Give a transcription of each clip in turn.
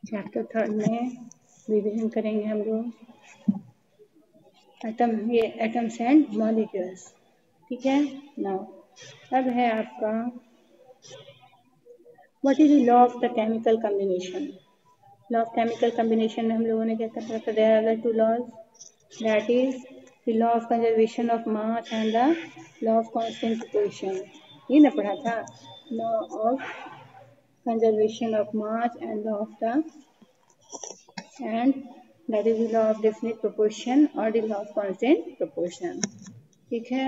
Chapter 3 में revision करेंगे हम लोग एटम्स एंड मॉलिक्यूल्स। ठीक है। नाउ अब है आपका what is the law of the chemical combination. Law of chemical combination में हम लोगों ने क्या पढ़ा था, there are the two laws, that is the law of conservation of mass and the law of constant proportion. ये ना पढ़ा था, law of conservation of mass and law of the and that is the law of definite proportion or the law of constant proportion। ठीक है।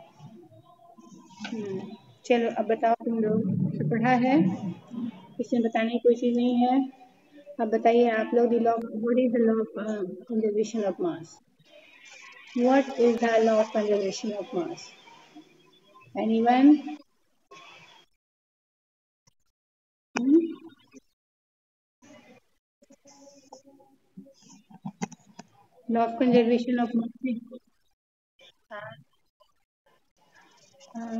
चलो अब बताओ, तुम लोग तो पढ़ा है, इसमें बताने की कोई चीज नहीं है। अब बताइए आप लोग, the law, what is the law of conservation of mass? What is the law of conservation of mass? Anyone? Law of conservation of mass। हाँ,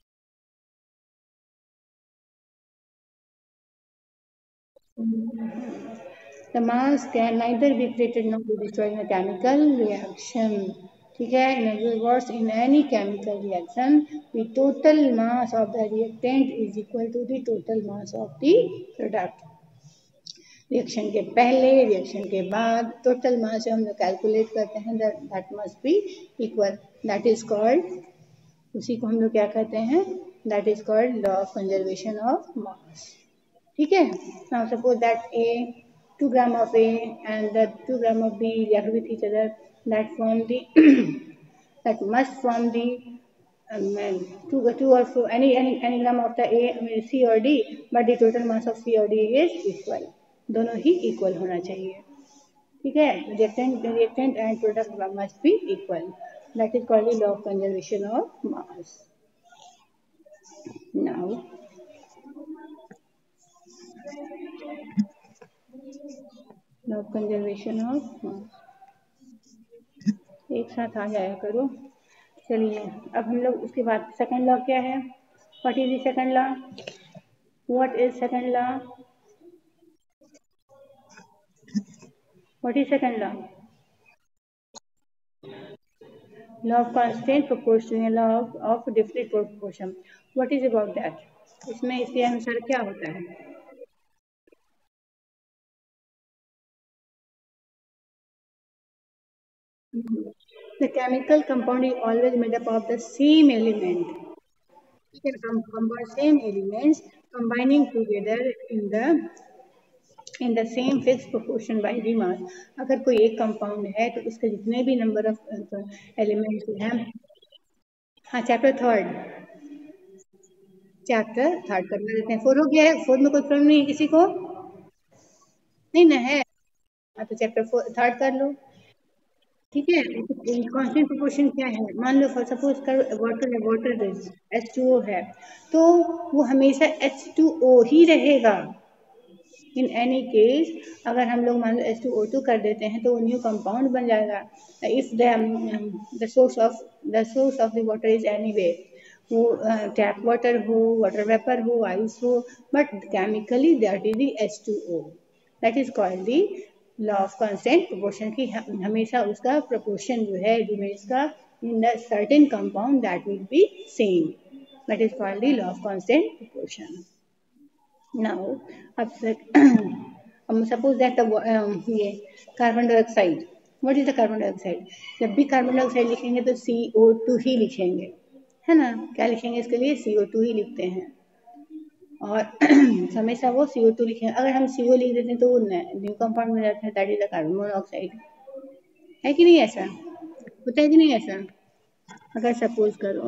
the mass can neither be created nor be destroyed in a chemical reaction। ठीक है। In other words, in any chemical reaction, the total mass of the reactant is equal to the total mass of the product। Reaction के पहले, reaction के बाद total mass जो हम लोग calculate करते हैं, that must be equal. That is called, उसी को हम लोग क्या कहते हैं, that is called law of conservation of mass. ठीक है। Now suppose that a 2 gram of A and the 2 gram of B react with each other, that form the that must form the two or so any gram of the A, C or D, but the total mass of C or D is equal। दोनों ही equal होना चाहिए। ठीक है। Reactant and product must be equal. That is called the law of conservation of mass. Now law of conservation of mass एक साथ आ जाया करो। चलिए अब हम लोग उसके बाद सेकंड लॉ क्या है, what is the second law, what is second law, what is second law, law of constant proportion, law of different proportion. What is about that, इसमें इसके अनुसार क्या होता है। The chemical compound is always made up of the same element। We can combine same elements combining together in the same fixed proportion by the mass। अगर कोई एक compound है तो उसके जितने भी नंबर ऑफ एलिमेंट्स हैं। हाँ, चैप्टर थर्ड करना देते हैं। 4 हो गया है, 4 में कोई प्रॉब्लम नहीं है किसी को, नहीं ना है। हाँ तो चैप्टर 3 कर लो। ठीक है। कांस्टेंट प्रोपोर्शन क्या है, मान लो फॉर सपोज कर वाटर है, वाटर H2O है, तो वो हमेशा H2O ही रहेगा। इन एनी केस अगर हम लोग मान लो H2O2 कर देते हैं तो वो न्यू कंपाउंड बन जाएगा। If the source of the water is anyway, वो टैप वाटर हो, वाटर वेपर हो, आइस हो, but chemically that is the H2O। That is called the law of constant proportion की हमेशा उसका प्रोपोर्शन जो है एलिमेंट्स का in the certain compound that will be same. That is called the law of constant proportion. Now अब suppose that ये carbon dioxide, what is the carbon dioxide, जब भी कार्बन डाइऑक्साइड लिखेंगे तो CO2 ही लिखेंगे, है ना। क्या लिखेंगे इसके लिए, CO2 ही लिखते हैं, और हमेशा वो CO2 लिखेंगे। अगर हम CO लिख देते हैं तो वो न्यू कंपाउंड में जाता है, that is the carbon monoxide. है कि नहीं ऐसा, होता है कि नहीं ऐसा। अगर सपोज करो,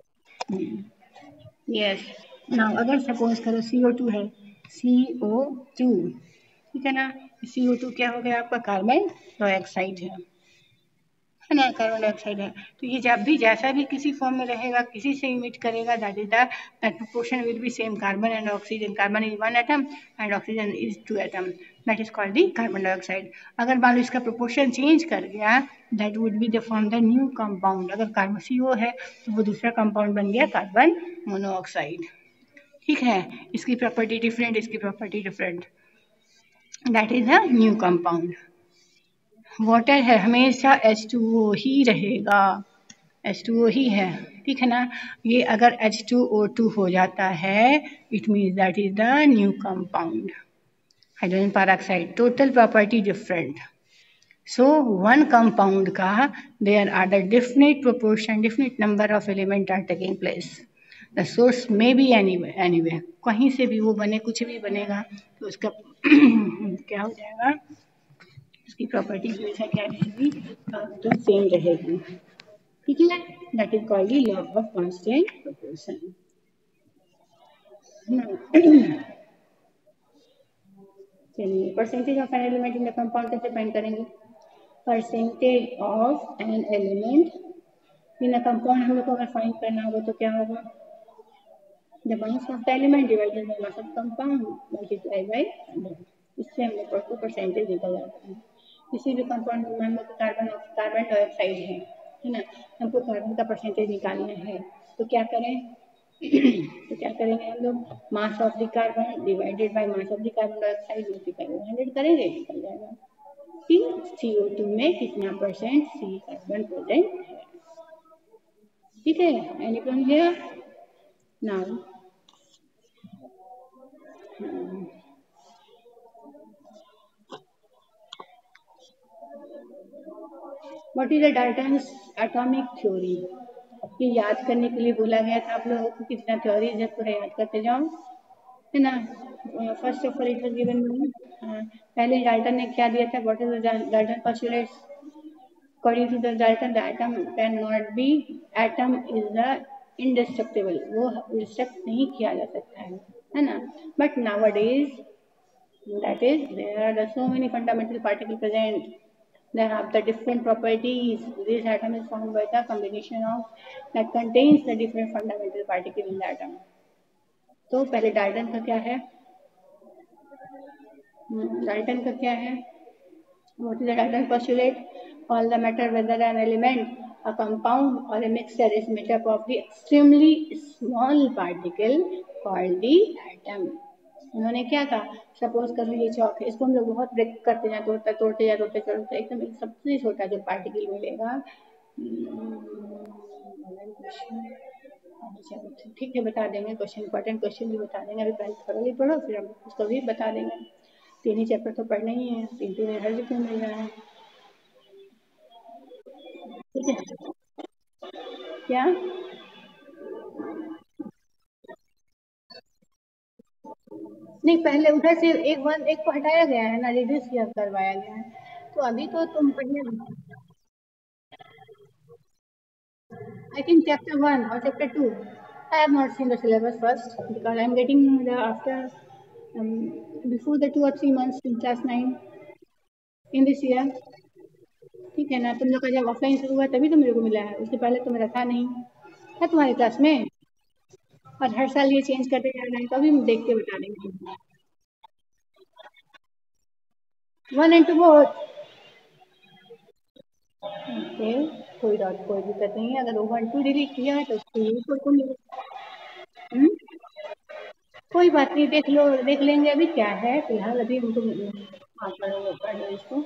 यस, नाउ अगर सपोज करो CO2 है, CO2, ठीक है ना। CO2 क्या हो गया आपका, कार्बन डाइऑक्साइड है ना, कार्बन डाइऑक्साइड है। तो ये जब भी जैसा भी किसी फॉर्म में रहेगा, किसी से इमिट करेगा, that is the proportion will be same, carbon and oxygen, carbon is 1 atom and oxygen is 2 atom, that is called the carbon dioxide. अगर मान लो इसका प्रोपोर्शन चेंज कर गया, that would be the form the new compound. अगर carbon CO है तो वो दूसरा कंपाउंड बन गया कार्बन मोनोऑक्साइड। ठीक है। इसकी प्रॉपर्टी डिफरेंट, इसकी property different. That is a new compound. Water है हमेशा H2O ही रहेगा, H2O ही है, ठीक है ना। ये अगर H2O2 हो जाता है it means that is the new compound. Hydrogen peroxide total property different. So one compound का there are the definite proportion, definite number of element are taking place. The source may be anywhere, कहीं से भी वो बने, कुछ भी बनेगा तो उसका क्या हो जाएगा, उसकी प्रॉपर्टी हमेशा क्या रहेगी, तो सेम रहेगी, ठीक है। That is called the law of constant proportion. चलिए percentage of an element in the compound कैसे फाइंड करेंगे। Percentage of an element in a compound हम लोग को अगर फाइंड करना होगा तो क्या होगा, the mass of the element divided by mass of compound multiply by 100। इससे हम लोग को परसेंटेज निकल जाता है। किसी भी कंपाउंड में मान लो कार्बन डाइऑक्साइड है ना, हमको कार्बन का परसेंटेज निकालना है तो क्या करें तो क्या करेंगे हम लोग, mass of the carbon divided by mass of the carbon dioxide multiply by 100 करेंगे, निकल जाएगा कि CO2 में कितना परसेंट सी कार्बन प्रेजेंट है, ठीक है। Any problem here now. What is the Dalton's atomic theory, ये याद करने के लिए बोला गया था आप लोगों को, कितना थ्योरीज है पूरा याद करते जाओ, है ना। First of all it was given me, पहले डाल्टन ने क्या दिया था, what is the Dalton postulates, according to the Dalton the atom can not be, atom is the indestructible, वो डिस्ट्रक्ट नहीं किया जा सकता है ना। But nowadays that is there are so many fundamental particles present, they have the different properties, this atom is formed by the combination of that contains the different fundamental particle in the atom। तो पहले Dalton का क्या है, Dalton का क्या है, what is the Dalton postulate, all the matter whether an element, a compound or a mixture is made up of the extremely small particle called the atom। उन्होंने क्या कहा, सपोज कर लीजिए चौक है, इसको हम लोग बहुत ब्रेक करते जाए, तोड़ते जाए, एकदम एक सबसे छोटा जो पार्टिकल मिलेगा, ठीक है बता देंगे, क्वेश्चन इंपॉर्टेंट क्वेश्चन भी बता देंगे, अभी पहले थोड़ा पढ़ो फिर हम उसको भी बता देंगे, तीन ही चैप्टर तो पढ़ना ही है, तीन तीन हर बुक में मिल रहा है, ठीक है। क्या नहीं, पहले उधर से एक को हटाया गया है ना, रिड्यूस किया करवाया गया है, तो अभी तो तुम पढ़ने, I think chapter 1 or chapter 2, I have not seen the syllabus first because I am getting the after before the 2 or 3 months in class 9 in this year, ठीक है ना। तुम लोग का जब ऑफलाइन शुरू हुआ तभी तो मेरे को मिला है, उससे पहले तो मेरा था नहीं, था तुम्हारी क्लास में, और हर साल ये चेंज करते जा रहे हैं, तो अभी हम देख के बता देंगे। 1 and 2 बोथ, ओके, कोई दिक्कत नहीं है, अगर वो 1 2 डिलीट किया है तो उसको तुम कोई बात नहीं, देख लो, देख लेंगे, अभी क्या है फिलहाल, अभी हमको पढ़ लो इसको।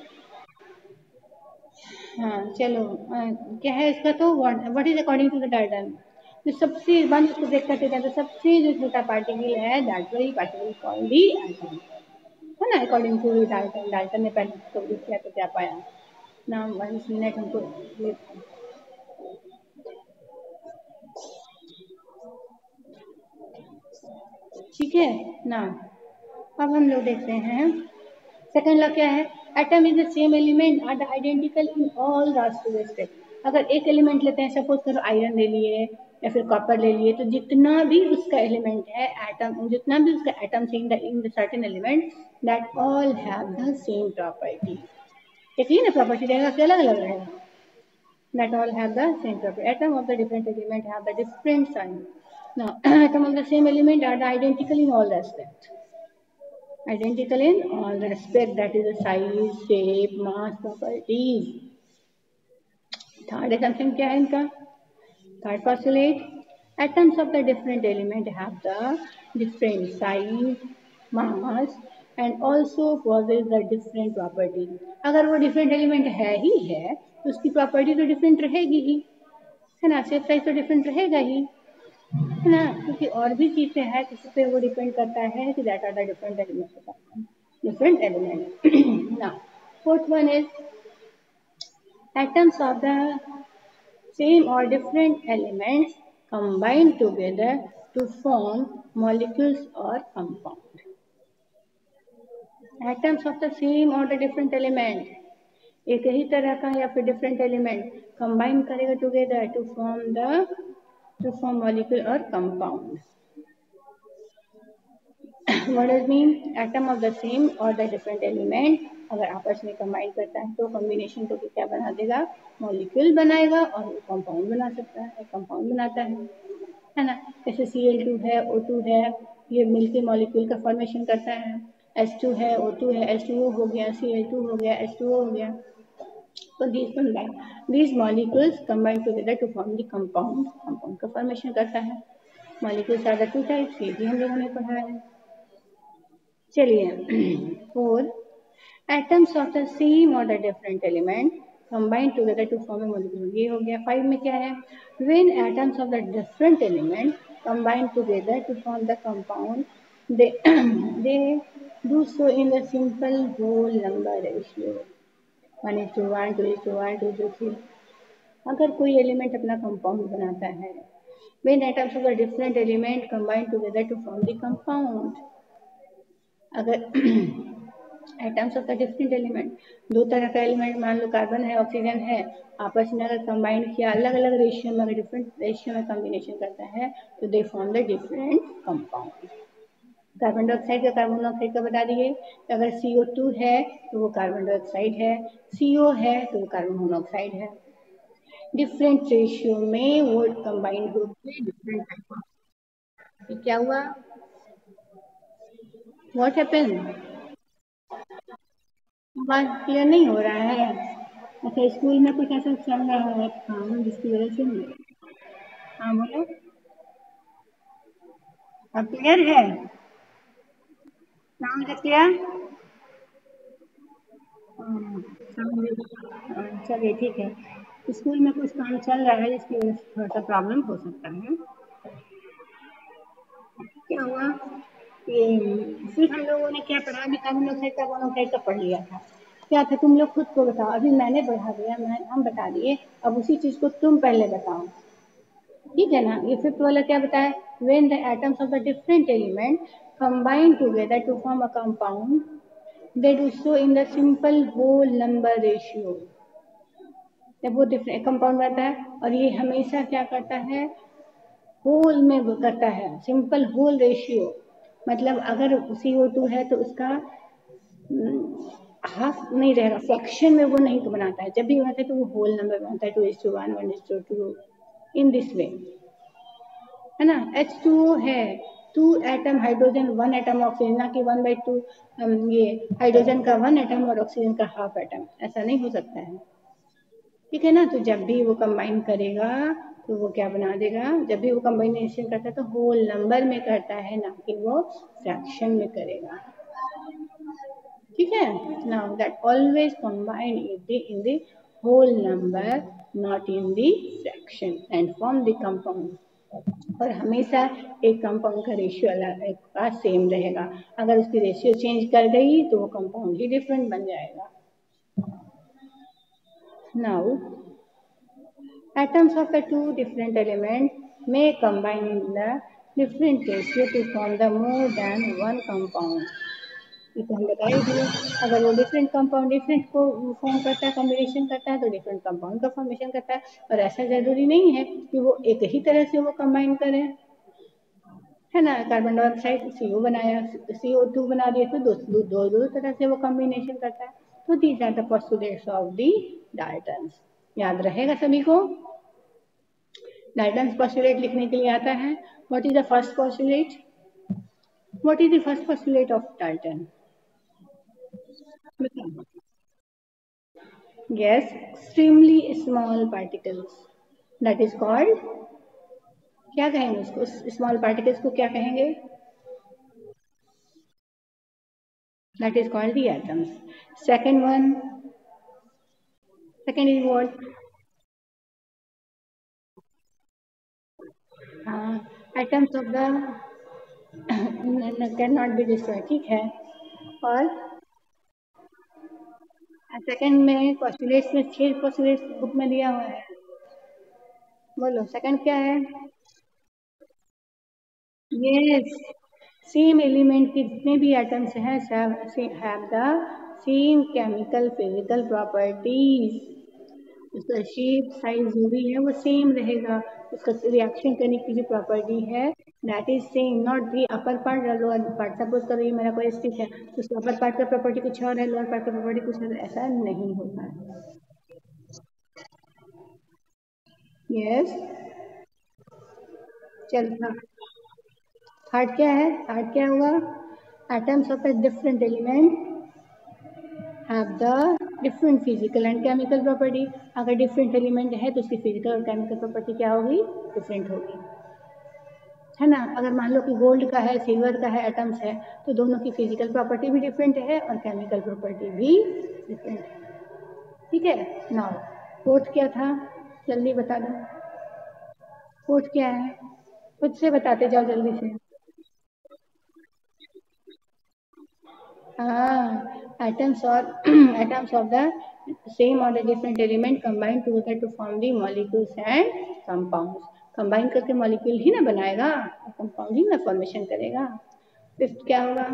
हाँ चलो, क्या है इसका, तो what is according to the Dalton, जो सबसे वन उसको देख करके जाते, सबसे जो छोटा पार्टिकल है दैट वही पार्टिकल कॉल्ड दी एटम, है ना, अकॉर्डिंग टू डाल्टन। डाल्टन ने पहले इसको यूज किया तो क्या पाया, नाम 1 मिनट हमको, ठीक है ना। अब हम लोग देखते हैं सेकंड लॉ क्या है, atom is the same element are the identical in all respect. अगर एक एलिमेंट लेते हैं, सपोज करो आयरन ले लिए या फिर कॉपर ले लिए, तो जितना भी उसका एलिमेंट है एटम, जितना भी उसका atom in the certain element that all have the same property, एक ही ना प्रॉपर्टी रहेगा कि अलग अलग रहेगा, that all have the same property. Atom of the different element have the different sign. Now, atom of the same element are the identical in all respect. Identical in all respect, that is the size, shape, mass, properties. Third assumption क्या है इनका, third postulate, atoms of the different element have the different size, mass, and also possess the different property. अगर वो different element है ही है तो उसकी property तो डिफरेंट रहेगी ही, है ना, शेप साइज तो डिफरेंट रहेगा ही, है ना, क्योंकि और भी चीजें हैं जिस पे वो डिपेंड करता है कि that are the different element, different element. Now, fourth one is atoms of the same or different elements combine together to form molecules or compound. Atoms of the same or the different element, एक ही तरह का या फिर different element combine करेगा together to form molecule or compound. What does mean? Atom of the same or the different element अगर आपस में combine करता है तो कॉम्बिनेशन करके क्या बना देगा, मॉलिक्यूल बनाएगा और वो कंपाउंड बना सकता है, कंपाउंड बनाता है ना। जैसे Cl2 है, O2 है, ये मिलके मॉलिक्यूल का फॉर्मेशन करता है। H2 है, O2 है, H2O हो गया, Cl2 हो गया, H2O हो गया। So these molecules combine together to form the compound, compound का फॉर्मेशन करता है। Molecules are the two types, ये भी हम लोगों ने पढ़ा है। चलिए 4 atoms of the same or the different element combine together to form a molecule, ये हो गया। 5 में क्या है, when atoms of the different element combine together to form the compound they they do so in the simple whole number ratio 1:1, 2:1, 2:3। अगर कोई element अपना compound बनाता है, when atoms of the different element combine together to form the compound, अगर atoms of the different element, दो तरह का element मान लो कार्बन है ऑक्सीजन है, आपस में अगर कंबाइन किया अलग अलग रेशियो में, अगर डिफरेंट रेशियो में कॉम्बिनेशन करता है तो they form the different compound. Carbon dioxide का कार्बन मोनोऑक्साइड का बता दिए, अगर CO2 है तो वो कार्बन डाइऑक्साइड है, CO है तो वो कार्बन मोनोऑक्साइड है। डिफरेंट रेशियो में वो कंबाइंड होकर डिफरेंट टाइप ऑफ, क्या हुआ, व्हाट हैपेंड, बात क्लियर नहीं हो रहा है। अच्छा, स्कूल में कुछ ऐसा चल रहा है काम जिसकी वजह से नहीं, हाँ बोलो, अब क्लियर है, नाम लिख लिया, चलिए ठीक है। स्कूल में कुछ काम चल रहा है जिसकी वजह से थोड़ा सा प्रॉब्लम हो सकता है। क्या हुआ कि फिर हम लोगों ने क्या पढ़ा, अभी कार्बन डाइऑक्साइड कार्बन मोनोऑक्साइड का पढ़ लिया था, क्या था, तुम लोग खुद को बताओ, अभी मैंने बढ़ा दिया, हम बता दिए, अब उसी चीज को तुम पहले बताओ, ठीक है ना। ये फिफ्थ वाला क्या बताया, when the atoms of the different element combine together to form a compound they do so in the simple whole number ratio। जब वो डिफरेंट कंपाउंड बनता है और ये हमेशा क्या करता है, होल में वो करता है, सिंपल होल रेशियो, मतलब अगर CO2 है तो उसका हाफ नहीं रहेगा, फ्रैक्शन में वो नहीं बनाता है, जब भी बनाता है तो वो होल नंबर बनाता है, 2:1, 1:2, इन दिस वे, है ना। H2O है, 2 एटम हाइड्रोजन 1 एटम ऑक्सीजन, ना कि 1/2 ये हाइड्रोजन का 1 एटम और ऑक्सीजन का हाफ एटम, ऐसा नहीं हो सकता है, ठीक है ना। तो जब भी वो कंबाइन करेगा तो वो क्या बना देगा, जब भी वो कंबाइनेशन करता है तो होल नंबर में करता है, ना कि वो फ्रैक्शन में करेगा, ठीक है। Now that always combine in the whole number not in the fraction and form the compound, और हमेशा एक कंपाउंड का रेशियो अलग का सेम रहेगा, अगर उसकी रेशियो चेंज कर गई तो वो कंपाउंड ही डिफरेंट बन जाएगा। Now atoms of the two different elements may combine in the different ratio to form the more than one compound। ये तो हम बता ही दिए, अगर वो डिफरेंट कंपाउंड डिफरेंट को फॉर्म करता है, कॉम्बिनेशन करता है तो डिफरेंट कंपाउंड का फॉर्मेशन करता है, और ऐसा जरूरी नहीं है कि वो एक ही तरह से वो कंबाइन करे, है ना। कार्बन डाइऑक्साइड CO बनाया, CO2 बना दिए तो दो तरह से वो कॉम्बिनेशन करता है। तो these are the postulates of the Dalton's, याद रहेगा सभी को। डाल्टन्स पोस्टुलेट लिखने के लिए आता है, what is the first postulate, what is the first postulate of Dalton, yes, extremely small particles, that is called, क्या कहेंगे उसको, स्मॉल पार्टिकल्स को क्या कहेंगे, That is called the atoms. Second is what? Atoms of the cannot be destroyed, ठीक है. और second में पोस्टुलेट्स में 6 पोस्टुलेट्स बुक में दिया हुआ है. बोलो सेकंड क्या है? यस, सेम एलिमेंट के जितने भी एटम्स हैं have the same chemical physical properties. उसका शेप साइज जो भी है वो सेम रहेगा. उसका रिएक्शन करने की जो प्रॉपर्टी है that is same, not the upper part और लोअर पार्ट. सपोज करो ये मेरा कोई स्टिक है तो उसका अपर पार्ट का प्रॉपर्टी कुछ और है, लोअर पार्ट का प्रॉपर्टी कुछ और, ऐसा नहीं होता है. यस. चल थर्ड क्या है? थर्ड क्या होगा? Atoms of a different element have the different physical and chemical property. अगर different element है तो उसकी physical और chemical property क्या होगी? different होगी, है ना. अगर मान लो कि गोल्ड का है, सिल्वर का है, एटम्स है तो दोनों की फिजिकल प्रॉपर्टी भी डिफरेंट है और केमिकल प्रॉपर्टी भी डिफरेंट है. ठीक है. नाउ फोर्थ क्या था? जल्दी बता दो. फोर्थ क्या है? खुद से बताते जाओ जल्दी से. Atoms or atoms of the same or the different element combine together to form the molecules and compounds. Combine करके मॉलिक्यूल ही ना बनाएगा, कंपाउंड ही ना फॉर्मेशन करेगा. फिफ्थ क्या होगा?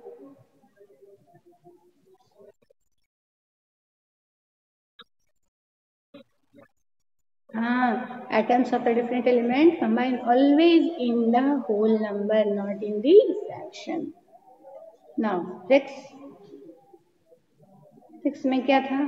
Atoms of a different element combine always in the whole number, not in the fraction. Now six में क्या था?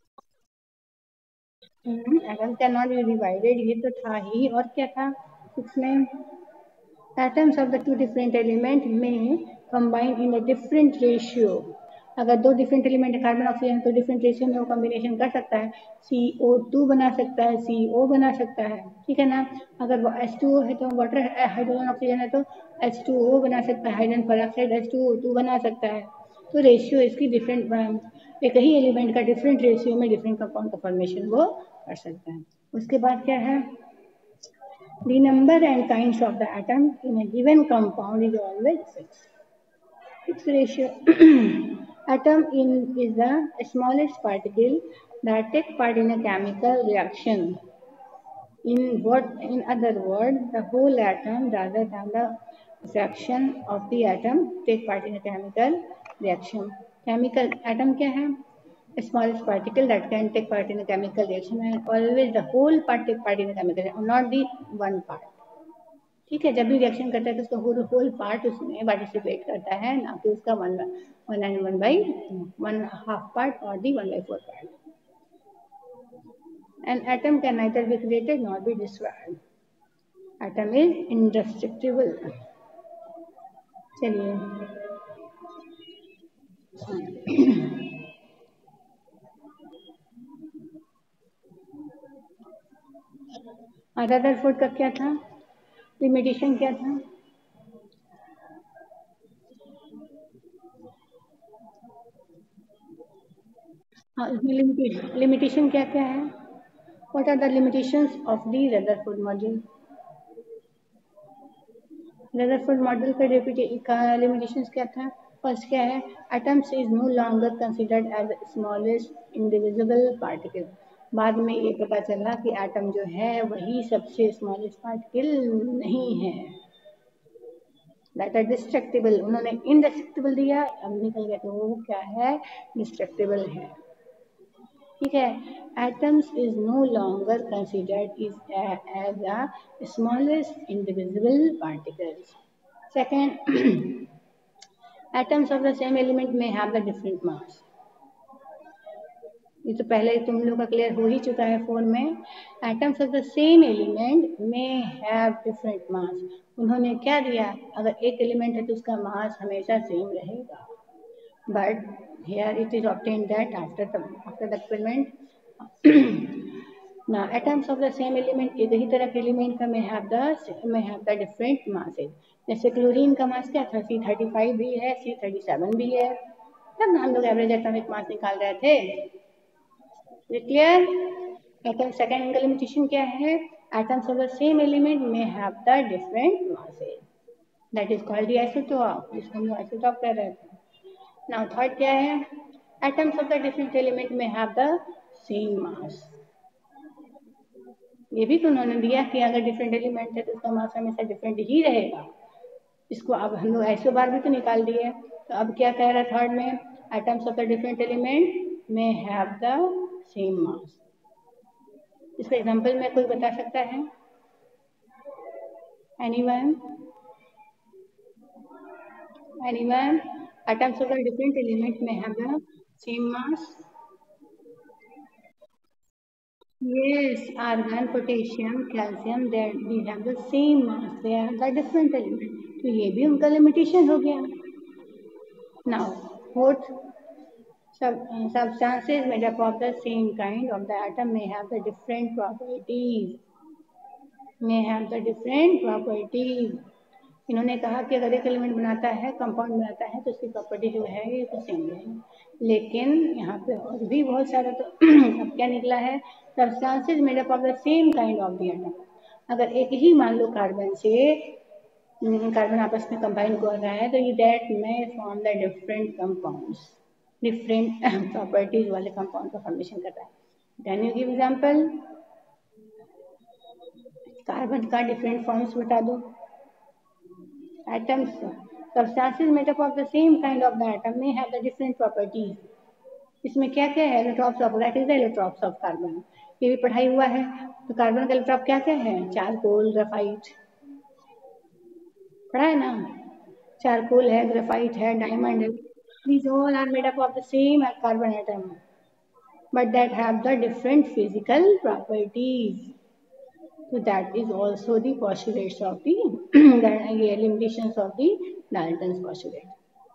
Atom can not be divided, ये तो था ही. और क्या था सिक्स में? Atoms of the two different element may combine in a different ratio. अगर दो डिफरेंट एलिमेंट है, कार्बन ऑक्सीजन, तो डिफरेंट रेशियो में वो कॉम्बिनेशन कर सकता है. CO2 बना सकता है, CO बना सकता है, ठीक है ना. अगर H2O है तो वाटर हाइड्रोजन ऑक्सीजन है तो H2O बना सकता है, हाइड्रोजन पेरोक्साइड H2O2 बना सकता है. तो रेशियो इसकी डिफरेंट, एक ही एलिमेंट का डिफरेंट रेशियो में डिफरेंट कंपाउंड का फॉर्मेशन वो कर सकता है. उसके बाद क्या है? The number and kinds of the atom in a given compound is always fixed. Fixed ratio. Atom is the smallest particle that take part in a chemical reaction. In other words, the whole atom rather than the fraction of the atom take part in a chemical reaction. Chemical atom क्या है? Smallest particle that can take part in a chemical reaction, and always the whole part take part in a chemical reaction, not the one part. ठीक है. जब भी reaction करता है तो उसका होल पार्ट उसमें पार्टिसिपेट करता है, ना कि उसका वन हाफ पार्ट और the 1/4 part. An atom can neither be created nor be destroyed. Atom is indestructible. चलिए रदरफोर्ड का क्या था? लिमिटेशन क्या था? हाँ, इसमें लिमिटेशन क्या क्या है? What are the limitations of the Rutherford model? Rutherford model का लिमिटेशंस क्या था? फर्स्ट क्या है? Atoms is no longer considered as smallest indivisible particle. बाद में ये पता चला कि एटम जो है वही सबसे स्मॉलेस्ट पार्टिकल नहीं है. That are destructible. उन्होंने इनडिस्ट्रक्टिबल दिया, अब निकल गया तो वो क्या है? डिस्ट्रक्टिबल है. ठीक है. Atoms is no longer considered as a smallest indivisible particles. Second, atoms of the same element may have the different mass. ये तो पहले तुम लोग का क्लियर हो ही चुका है 4 में. Atoms of the same element में हैव डिफरेंट मास. उन्होंने क्या दिया? अगर एक एलिमेंट है तो उसका मास हमेशा सेम रहेगा. But here it is obtained that after the experiment. Now atoms of the same element, एक ही तरह के एलिमेंट का may have the different masses. जैसे क्लोरीन का मास क्या था? C35 भी है, C37 भी है तब हम लोग एवरेज एटॉमिक मास निकाल रहे थे। क्लियर? सेकंड लिमिटेशन क्या है? Atoms of the same element में have the different masses, that is called the isotope, जिसको हम आइसोटॉप कह रहे थे। नाउ थर्ड क्या है? Atoms of the different element में हैव द सेम मास। ये भी तो उन्होंने दिया कि अगर डिफरेंट एलिमेंट है तो उसका मास हमेशा डिफरेंट ही रहेगा। इसको अब हम लोग ऐसो बार भी तो निकाल दिए। तो अब क्या कह रहा है थर्ड में? Atoms of the different element में हैव द सेम मास। इसका एग्जांपल में कोई बता सकता है? Anyone? Anyone? Atoms of the different element may have the same mass. Yes, argon, potassium, calcium, that we have the same mass. They are the different element. तो ये भी उनका limitation हो गया. Now, fourth, substances made up of the same kind of the atom may have the different properties. May have the different properties. इन्होंने कहा कि अगर एक एलिमेंट बनाता है, कंपाउंड बनाता है, तो उसकी प्रॉपर्टी जो है ये तो सेम रहेगी। लेकिन यहाँ पे और भी बहुत सारा तो अब क्या निकला है? Substances made up of the same kind of the atom. अगर एक ही मान लो कार्बन से कार्बन आपस में कंबाइन कर रहा है तो ये दैट में form the different compounds, different properties वाले कंपाउंड का फॉर्मेशन कर रहा है। Can you give example? Carbon का डिफरेंट फॉर्म्स बता दो। Atoms, substances made up of the same kind of the atom may have the different properties. इसमें क्या क्या है? Allotropes of, that is the allotropes of carbon. ये भी पढ़ाई हुआ है। तो कार्बन का एलोट्रॉप क्या क्या है? चारकोल, ग्रेफाइट, पढ़ा है ना? चारकोल है, ग्रेफाइट है, डायमंड है। These all are made up of the same carbon atom, but that have the different physical properties. So that is also the postulates of the limitations of the Dalton's postulate.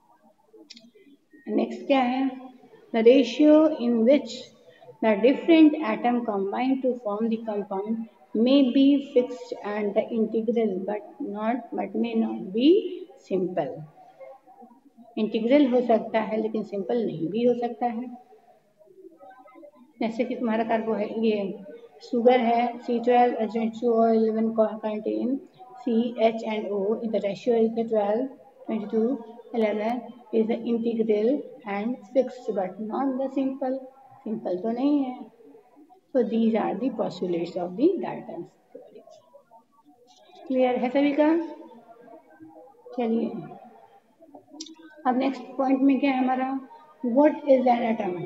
Next क्या है? The ratio in which the different atom combine to form the compound may be fixed and the integral but may not be simple. Integral हो सकता है लेकिन simple नहीं भी हो सकता है। जैसे कि तुम्हारा कार्बो है, ये शुगर है, C12 H2O11 contain CH and O. The ratio is the 12, 22, 11 is the integral and fixed but not the simple. Simple तो नहीं है. So these are the postulates of the Dalton's theory. Clear है सभी का? चलिए अब next point में क्या है हमारा? What is an atom?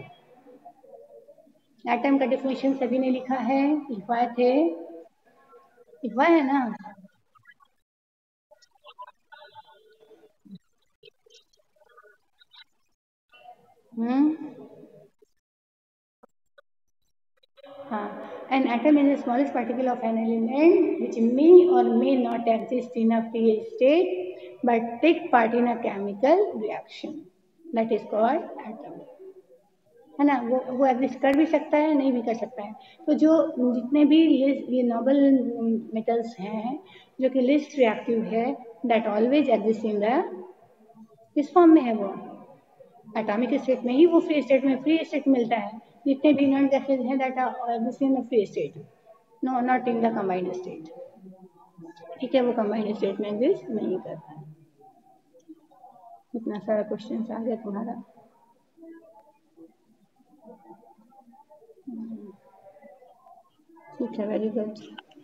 Atom का डेफिनेशन सभी ने लिखा है, लिखवाए थे, लिखवाए है ना? हाँ, an atom is the smallest particle of an element which may or may not exist in a free state but take part in a chemical reaction. That is called atom. है ना? वो एग्जिस्ट कर भी सकता है, नहीं भी कर सकता है। तो जो जितने भी ये नोबल मेटल्स हैं जो कि लिस्ट रिएक्टिव है, that always exist in the किस फॉर्म में है? वो एटॉमिक स्टेट में ही, वो फ्री स्टेट में, फ्री स्टेट मिलता है। जितने भी नॉन गैसेज हैं that are exist in the free state, no not in the combined state. ठीक है, वो कंबाइंड स्टेट में एग्जिस्ट नहीं करता है। इतना सारा क्वेश्चन आ गया तुम्हारा। ठीक है, वेरी गुड।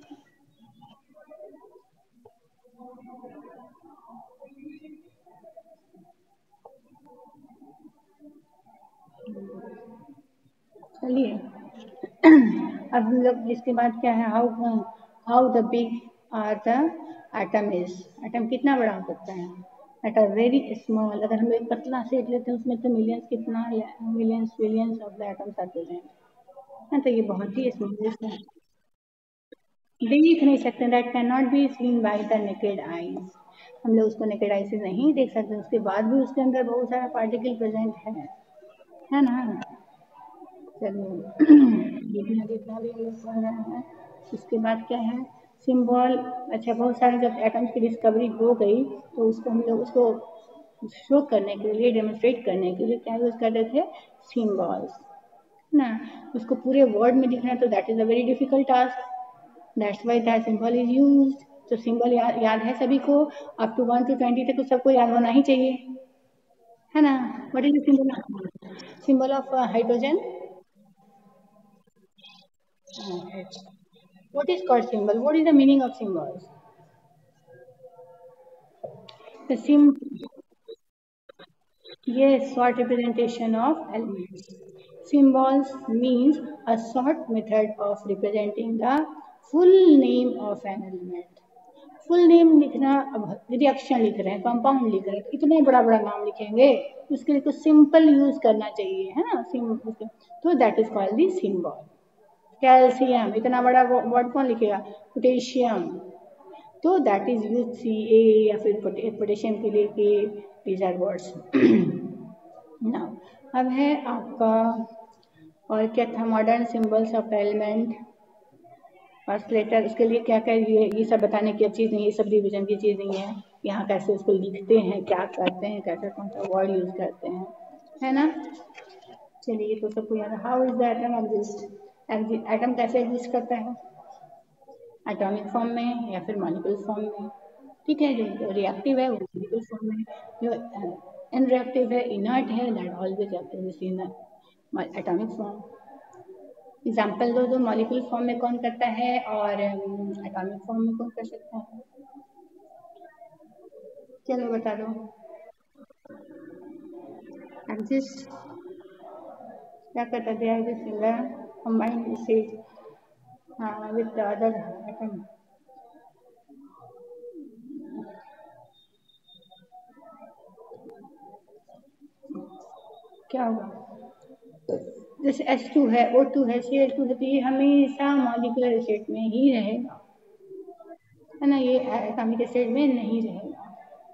चलिए अब हम लोग इसके बाद क्या है? How the big are the atom is. Atom कितना बड़ा हो सकता है? एट अ वेरी स्मॉल, अगर हम एक पतला सेट लेते हैं उसमें तो मिलियंस, कितना millions billions of the atoms आते हैं। तो ये बहुत ही स्मॉलेस्ट है, देख नहीं सकते। That can not be seen by the naked eyes. हम लोग उसको नेकेड आई से नहीं देख सकते, उसके बाद भी उसके अंदर बहुत सारा पार्टिकल प्रेजेंट है ना? चलिए जितना जितना भी हम लोग पढ़ रहे हैं, उसके बाद क्या है? सिंबल। अच्छा, बहुत सारे जब एटम्स की डिस्कवरी हो गई तो उसको हम लोग उसको शो करने के लिए, डेमोन्स्ट्रेट करने के लिए क्या यूज करते थे? सिंबल्स ना। उसको पूरे वर्ड में लिखना तो that is a very difficult task, that's why that symbol is use. तो सिंबल याद है सभी को, अप टू 1 to 20 तक तो सबको याद होना ही चाहिए, है ना? What is the symbol of hydrogen? What is called symbol? What is the meaning of symbols? The yes, short representation of elements. Symbols means a short method of representing the full name of an element. Full name लिखना, अब reaction लिख रहे हैं, compound लिख रहे हैं, इतना बड़ा बड़ा नाम लिखेंगे, उसके लिए कुछ सिंपल यूज करना चाहिए, है ना? तो that is called the symbol. Calcium, इतना बड़ा वर्ड कौन लिखेगा? पोटेशियम, तो that is use C A, या फिर पोटेशियम के लिए के, दीज आर वर्ड्स। नाउ अब है आपका, और क्या था? Modern symbols of element oscillator. उसके लिए क्या क्या, ये सब बताने की चीज़ नहीं है, ये सब रिविजन की चीज़ नहीं है। यहाँ कैसे उसको लिखते हैं, क्या करते हैं, कैसे कौन सा वर्ड यूज करते हैं, है ना? चलिए, तो सबको याद है। How is the atom exist? Atom कैसे एग्जिस्ट करता है? एटॉमिक फॉर्म में या फिर मॉलिक्यूल फॉर्म में। ठीक है, जो रिएक्टिव है वो मॉलिक्यूल फॉर्म में, जो इनरिएक्टिव है, इनर्ट है, that always exist in atomic form. Example दो, दो मॉलिक्यूल फॉर्म में कौन करता है और एटॉमिक फॉर्म में कौन कर सकता है? चलो बता दो। एग्जिस्ट क्या करता है? Exist in the combined state with the other atom. क्या होगा? जैसे H2 है, O2 है, Cl2 है, तो ये हमेशा मॉलिक्यूलर स्टेट में ही रहेगा, है ना? ये एटॉमिक स्टेट में नहीं रहेगा।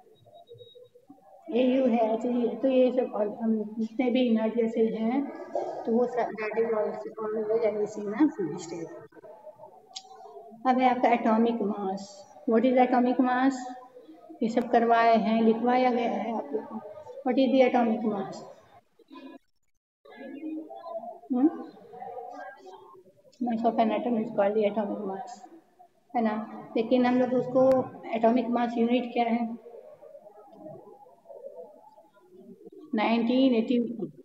AU है, HE है, तो ये सब और हम जितने भी इनर्ट गैसेज हैं, तो वो सब that is always existing in free state. अब है आपका atomic mass. What is atomic mass? ये सब करवाए हैं, लिखवाया गया है आप लोग को। What is the atomic mass? Mass of an atom is called the atomic mass, है ना? लेकिन हम लोग उसको, एटॉमिक मास यूनिट क्या है? 1980।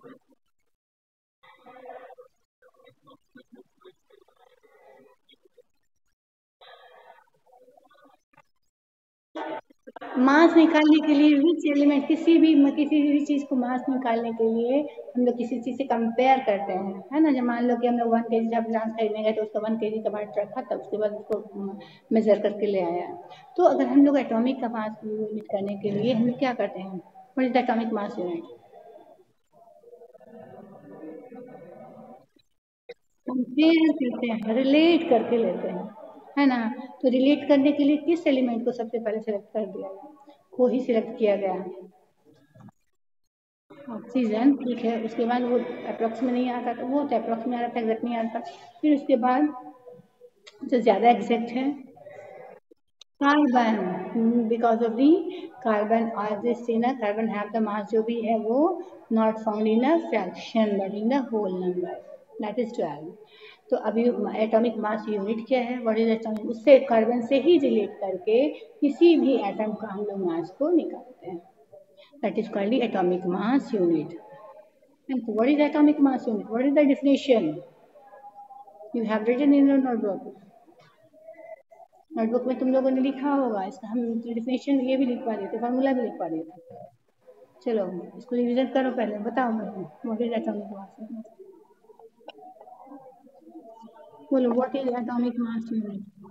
मास निकालने के लिए विच एलिमेंट, किसी भी चीज को मास निकालने के लिए हम लोग किसी चीज से कंपेयर करते हैं, है ना? जब मान लो कि हम लोग 1 kg जब ग्लास खरीदने गए तो उसका 1 kg का बाट रखा, तब उसके बाद उसको मेजर करके ले आया। तो अगर हम लोग एटॉमिक का मास यूनिट करने के लिए हम लोग क्या करते हैं? What is the atomic mass unit? Compare करते हैं, रिलेट करके लेते हैं, है ना? तो रिलेट करने के लिए किस एलिमेंट को सबसे पहले सिलेक्ट कर दिया गया? को ही सिलेक्ट किया गया है, ऑक्सीजन। ठीक है, उसके बाद वो अप्रोक्स में नहीं आता, तो वो तो अप्रोक्स में आ रहा था, एग्जैक्ट नहीं आता। फिर उसके बाद जो ज़्यादा एग्जैक्ट है, carbon, because of the carbon और this carbon have the mass जो भी है वो not found in a fraction but in the whole number, that is 12। तो अभी एटॉमिक मास यूनिट क्या है? What is atomic? उससे कार्बन से ही रिलेट करके किसी भी एटम का हम लोग मास को निकालते हैं, that is called the atomic mass unit. And what is atomic mass unit? What is the definition? You have written in your notebook. Notebook में तुम लोगों ने लिखा होगा, इसका हम डिफिनेशन ये भी लिखवा देते, फार्मूला भी लिखवा देते। चलो इसको रिविजन करो, पहले बताओ मेरे को, what is atomic mass unit? बोलो, what is atomic mass unit?